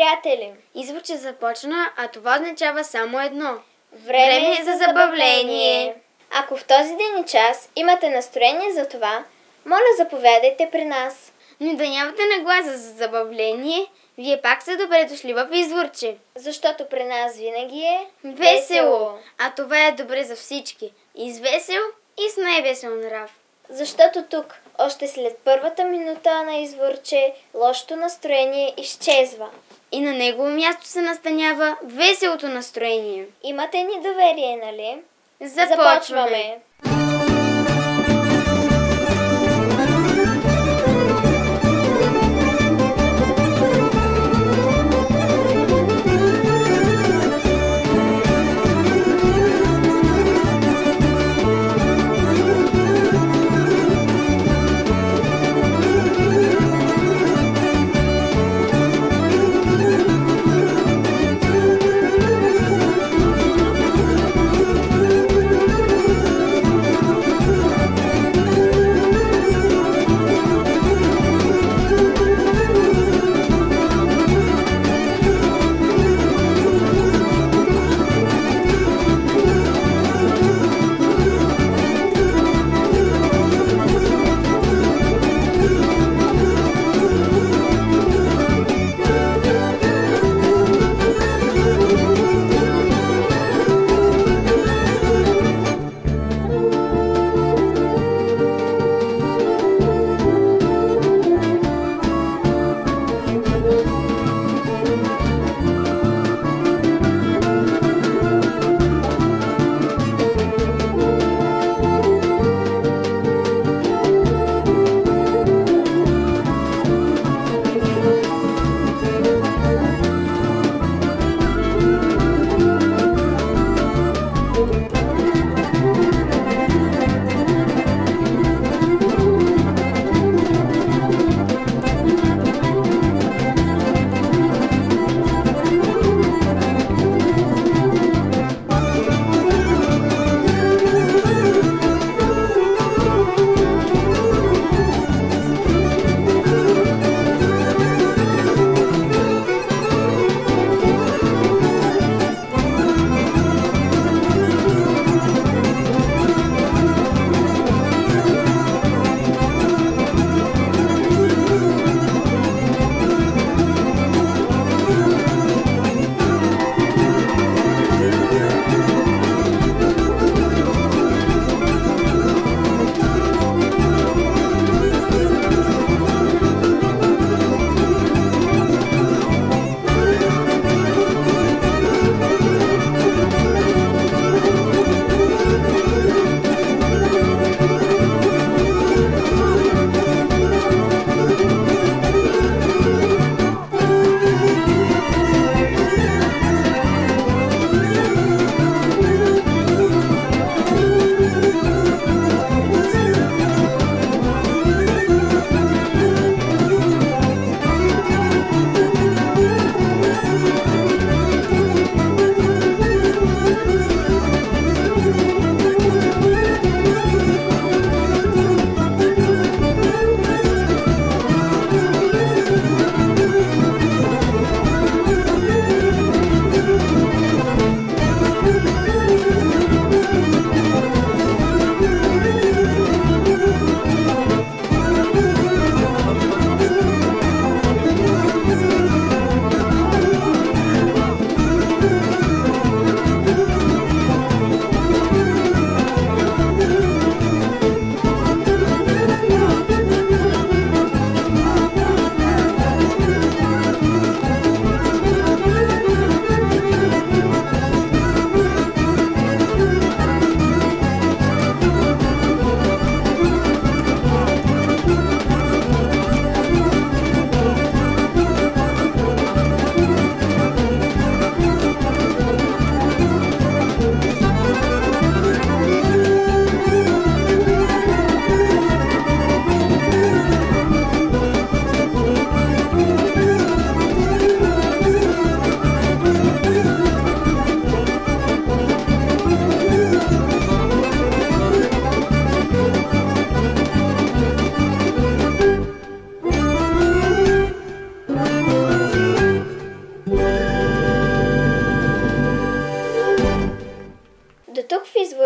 приятели! Извърче започна, а това означава само едно. Време е за забавление! Ако в този ден и час имате настроение за това, моля заповядайте при нас. Но да нямате нагласа за забавление, вие пак сте добре дошли в Извърче. Защото при нас винаги е Весело! А това е добре за всички. И с весел, и с най-весел нрав. Защото тук, още след първата минута на Извърче, лошото настроение изчезва. И на негово място се настанява веселото настроение. Имате ни доверие, нали? Започваме!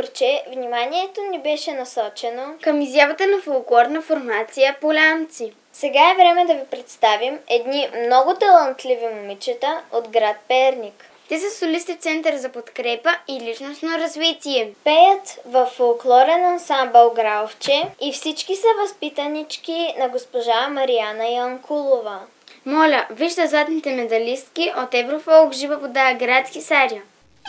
горче, вниманието ни беше насочено към изявата на фолклорна формация Полянци. Сега е време да ви представим едни много талантливи момичета от град Перник. Те са солисти в Център за подкрепа и личностно развитие. Пеят във фолклорен ансамбъл Гралвче и всички са възпитанички на госпожа Марияна Янкулова. Моля, вижте златните медалистки от Еврофолк Жива вода, град Хисаря.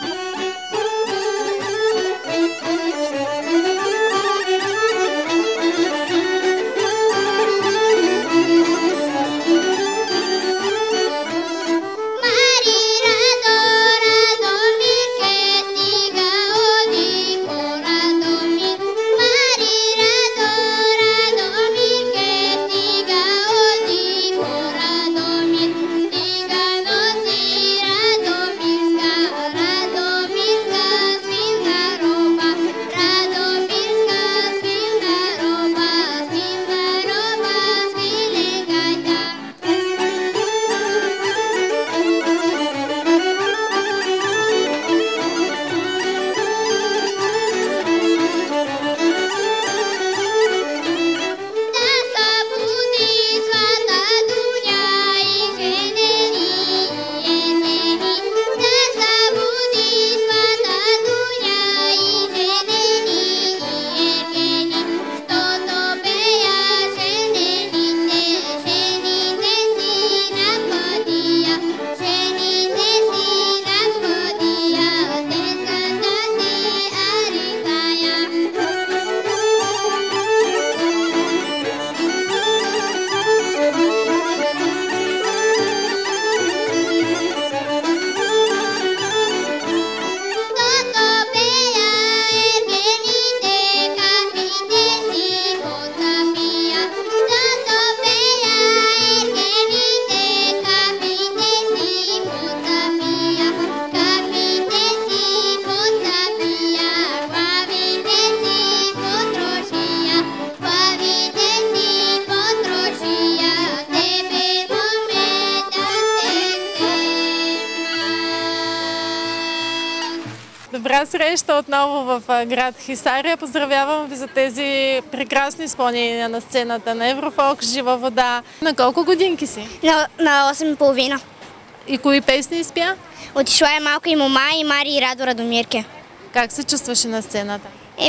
Добра среща отново в град Хисаря. Поздравявам ви за тези прекрасни изпълнения на сцената на Еврофолк Жива вода. На колко годинки си? На 8,5. И кои песни изпя? Отишла е малка и мома и Мари и Радо Радомирке. Как се чувстваше на сцената?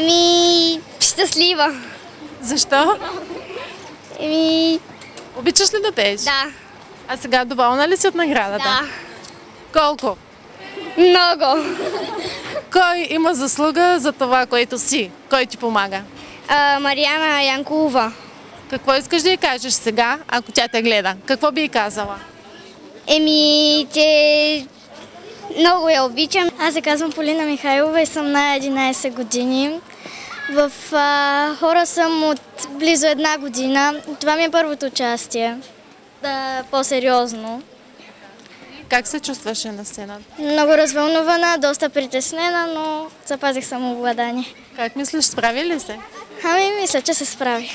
Щастлива. Защо? Обичаш ли да пееш? Да. А сега доволна ли си от наградата? Да. Колко? Много. Кой има заслуга за това, което си? Кой ти помага? Марияна Янкулова. Какво искаш да й кажеш сега, ако тя те гледа? Какво би й казала? Че много я обичам. Аз се казвам Полина Михайлова и съм на 11 години. В хора съм от близо 1 година. Това ми е първото участие. По-сериозно. Как се чувстваше на сцената? Много развълнувана, доста притеснена, но запазих самообладание. Как мислиш, справи ли се? Мисля, че се справих.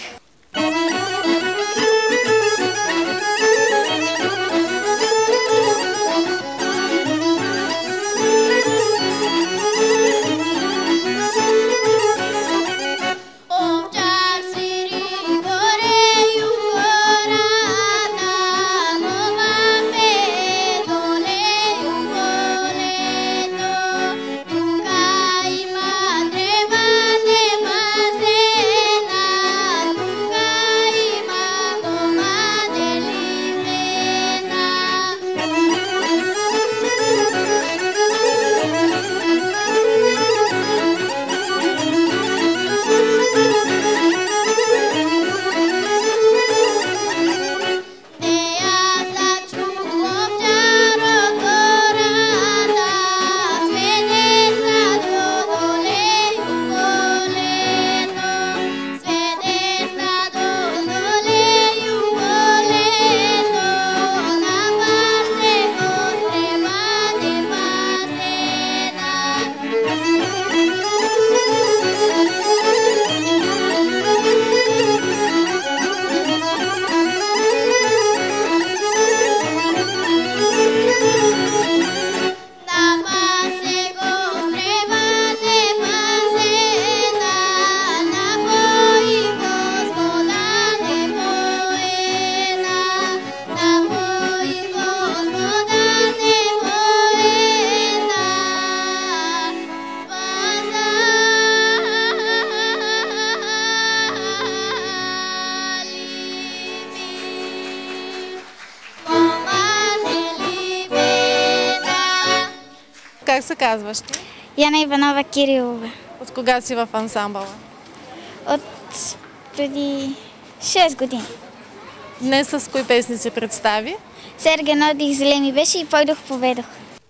Как се казваш ти? Яна Иванова Кирилова. От кога си в ансамбъла? От преди 6 години. Днес с кои песни се представи? Серген отдих, зеле ми беше и пойдох, поведох.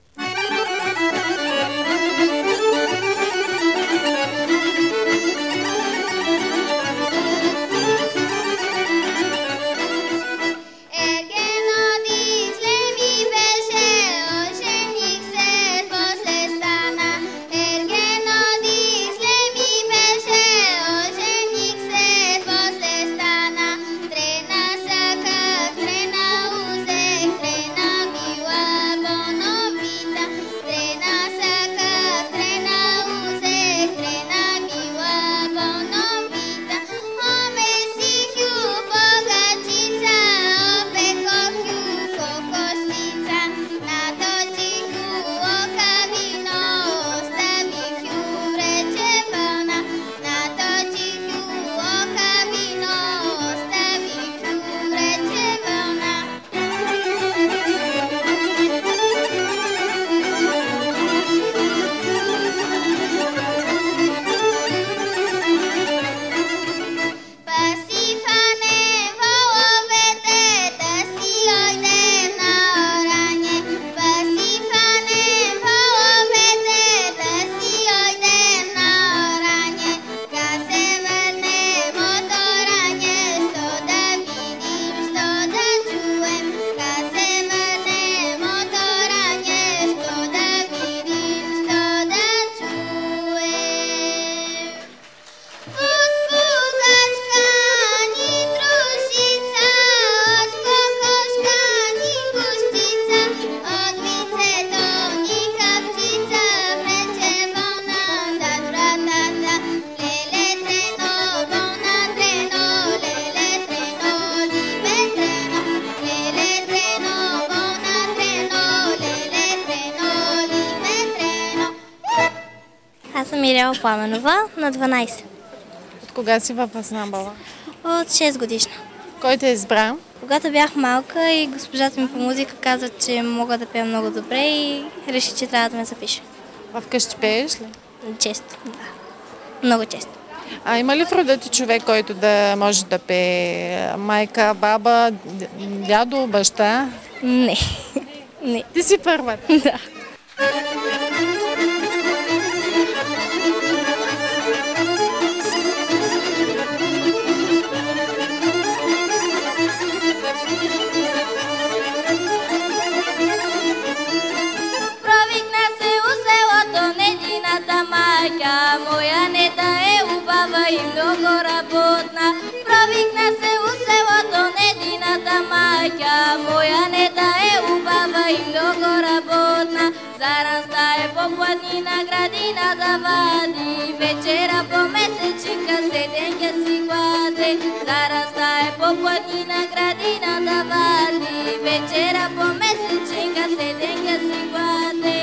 Аз съм Ирела Пламенова, на 12. От кога си в ансамбъла? От 6 годишна. Кой те избра? Когато бях малка и госпожата ми по музика каза, че мога да пея много добре и реши, че трябва да ме запише. Вкъщи пееш ли? Често, да. Много често. А има ли в рода ти човек, който да може да пее? Майка, баба, дядо, баща? Не. Не. Ти си първата? Да. Провикна се у селото недината майка, моя неда е убава и много работна. Провикна се у селото недината майка, моя неда е убава и много работна. Зараста е по планина градина да вади, вечера по месечинка седенка си гладе. Зараста е по планина градина да вади, вечера по месечинка седенка си гладе.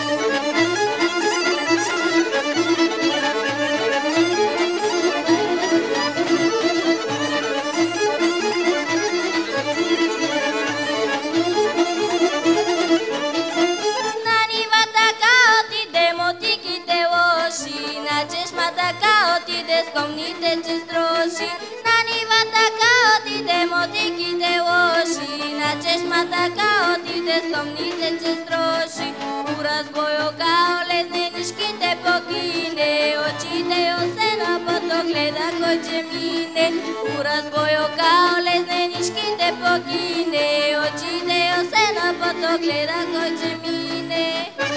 На нивата отиде мотиките лоши, на чешмата отиде скромните честроши. На нивата отиде мотиките лоши, на чешмата отиде скромните честроши. У разбоя као лезненишките покине, очите се на поток гледа кой че мине. У разбоя као лезненишките покине, очите се на поток гледа кой че мине.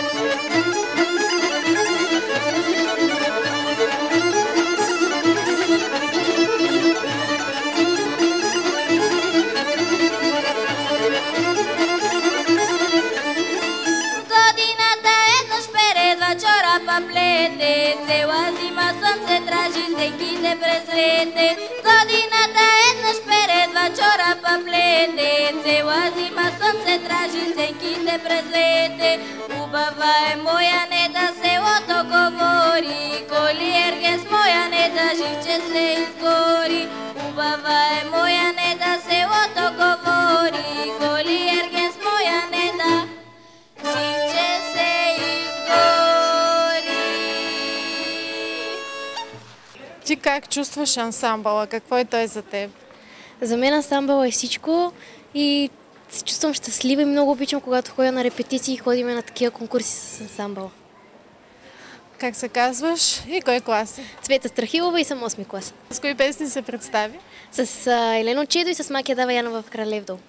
Годината еднъж пере, два чорапа плете, цела зима слънце тражи сенките през лете. Годината еднъж пере, два чорапа плете, цела зима слънце тражи сенките през лете. Убава е моя неда, селото говори, коли ергес моя неда, живче се изгори. Убава е моя неда, селото говори, коли ергес моя неда, живче се изгори. Ти как чувстваш ансамбъла? Какво е той за теб? За мен ансамбъл е всичко и се чувствам щастлива и много обичам, когато ходя на репетиции и ходим на такива конкурси с ансамбъл. Как се казваш и кой клас си? Цвета Страхилова и съм 8-ми клас. С кои песни се представи? С Елено Чедо и с Макия Дава Янова в Кралев дол.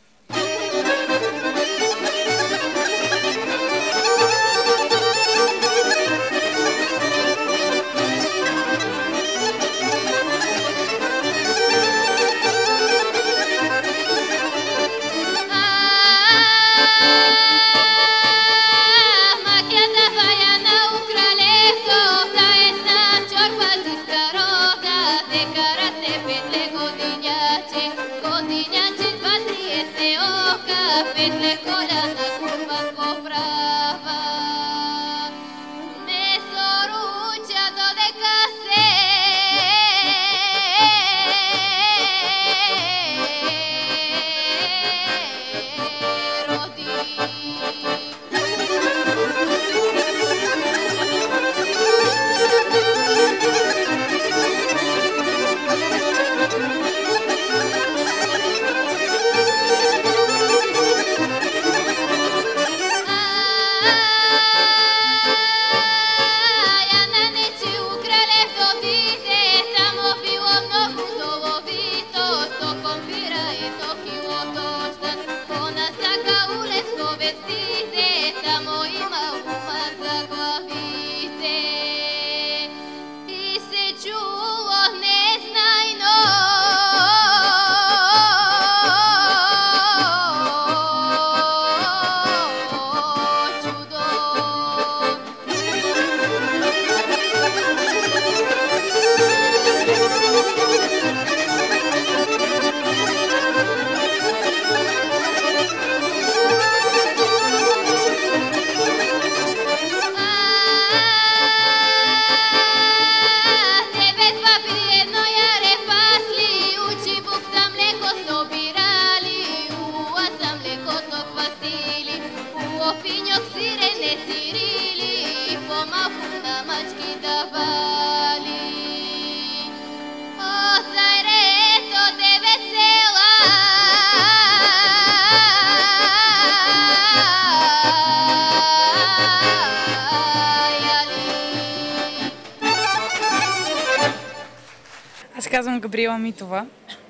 Аз казвам Габриела Митова,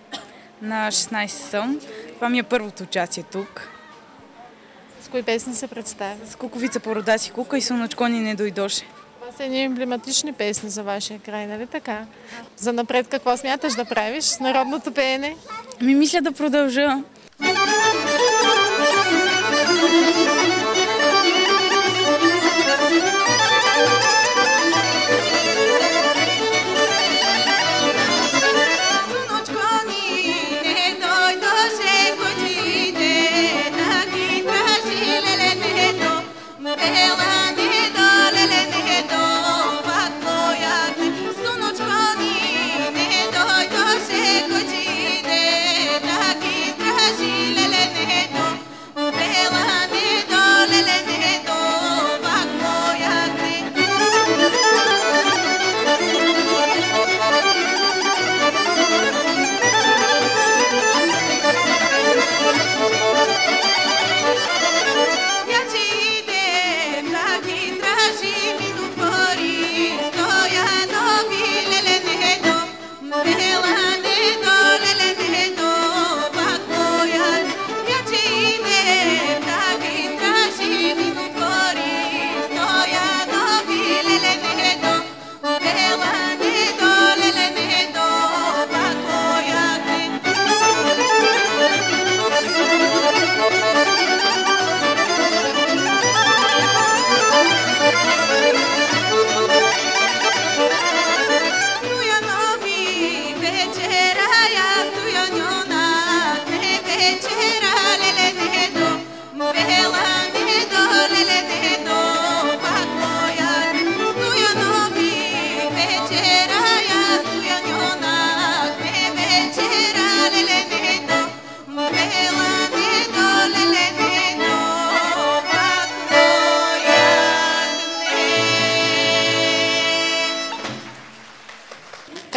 на 16 съм. Това ми е първото участие тук. С кои песни се представи? С Куковица порода си кука и Сонечко ни не дойдоше. Това са едни емблематични песни за вашия край, нали така? За напред какво смяташ да правиш с народното пеене? Мисля да продължа.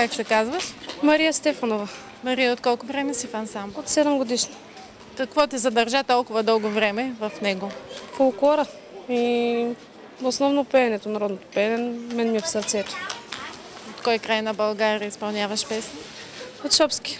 Как се казваш? Мария Стефанова. Мария, от колко време си в ансамбъл? От 7 годишна. Какво те задържа толкова дълго време в него? Фолклора и основно пеенето, народното пеене, мен ми е в сърцето. От кой край на България изпълняваш песни? От Шопски.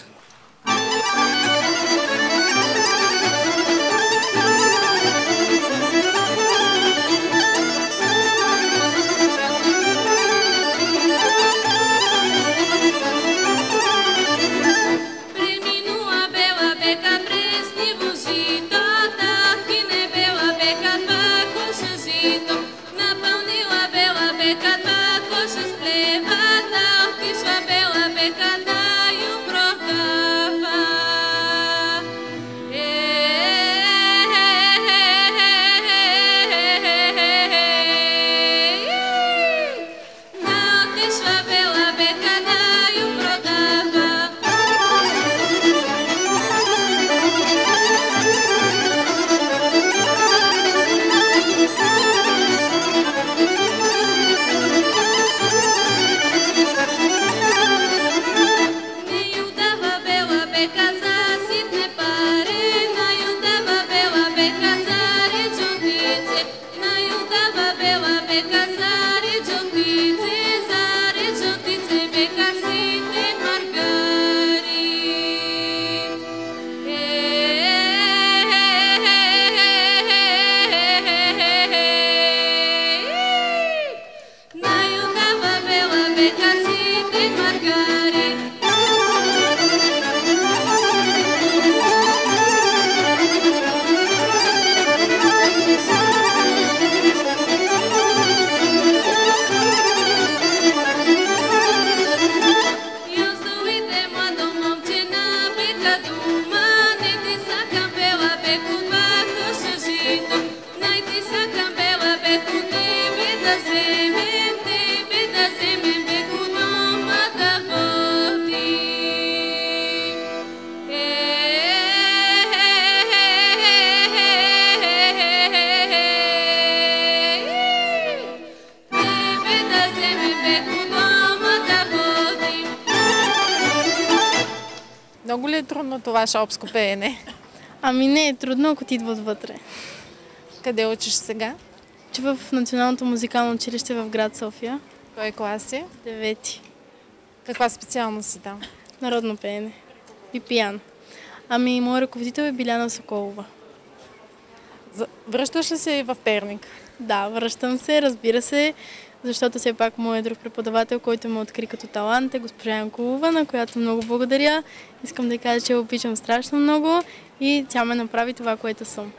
Много ли е трудно това шопско пеене? Ами не е трудно, ако ти идват вътре. Къде учиш сега? Уча в Националното музикално училище в град София. Кой клас си? 9. Каква специалност си там? Народно пеене. И пиян. Ами моят ръководител е Биляна Соколова. Връщаш ли се и в Перник? Да, връщам се, разбира се, защото все пак моят друг преподавател, който ме откри като талант, е госпожа Янкулова, на която много благодаря. Искам да кажа, че я обичам страшно много и тя ме направи това, което съм.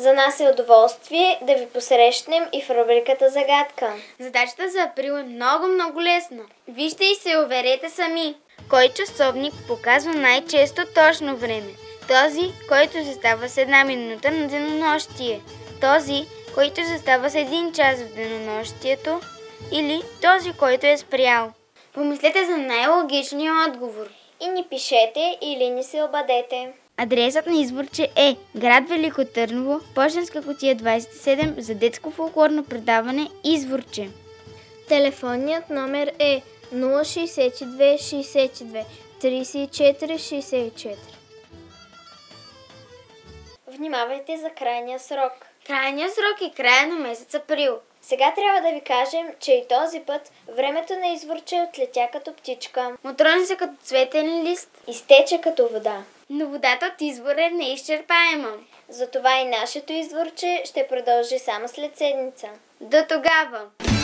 За нас е удоволствие да ви посрещнем и в рубриката Загадка. Задачата за април е много лесна. Вижте и се уверете сами. Кой часовник показва най-често точно време? Този, който застава с 1 минута на денонощие. Този, който застава с 1 час в денонощието. Или този, който е спрял. Помислете за най-логичния отговор. И ни пишете или ни се обадете. Адресът на Изворче е град Велико Търново, пощенска кутия 27 за детско фолклорно предаване Изворче. Телефонният номер е 062 62 34 64. Внимавайте за крайния срок. Крайният срок е края на месец април. Сега трябва да ви кажем, че и този път времето на Изворче отлетя като птичка. Отрони се като цветен лист. Изтече като вода. Но водата от Извора е неизчерпаема. Затова и нашето Изворче ще продължи само след седмица. До тогава!